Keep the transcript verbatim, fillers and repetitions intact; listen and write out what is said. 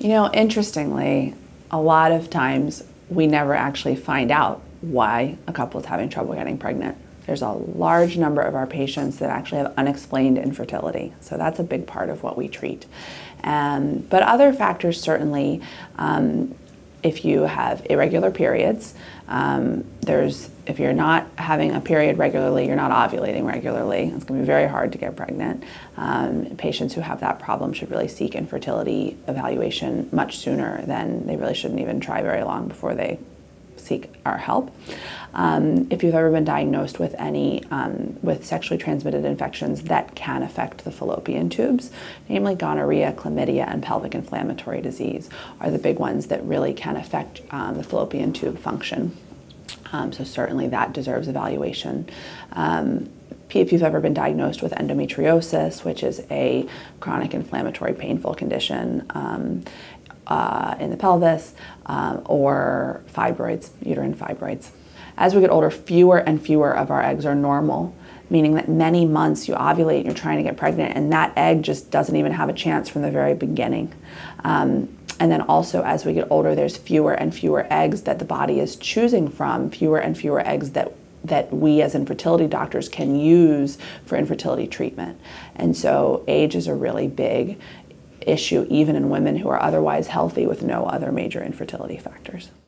You know, interestingly, a lot of times we never actually find out why a couple is having trouble getting pregnant. There's a large number of our patients that actually have unexplained infertility, so that's a big part of what we treat. Um, but other factors certainly, um, if you have irregular periods, um, there's, if you're not having a period regularly, you're not ovulating regularly, it's going to be very hard to get pregnant. Um, patients who have that problem should really seek infertility evaluation much sooner than they really shouldn't even try very long before they seek our help. Um, if you've ever been diagnosed with any um, with sexually transmitted infections that can affect the fallopian tubes, namely gonorrhea, chlamydia, and pelvic inflammatory disease are the big ones that really can affect um, the fallopian tube function. Um, so certainly that deserves evaluation. Um, If you've ever been diagnosed with endometriosis, which is a chronic inflammatory painful condition um, uh, in the pelvis, um, or fibroids, uterine fibroids. As we get older, fewer and fewer of our eggs are normal, meaning that many months you ovulate and you're trying to get pregnant and that egg just doesn't even have a chance from the very beginning. Um, and then also as we get older, there's fewer and fewer eggs that the body is choosing from, fewer and fewer eggs that that we as infertility doctors can use for infertility treatment. And so age is a really big issue even in women who are otherwise healthy with no other major infertility factors.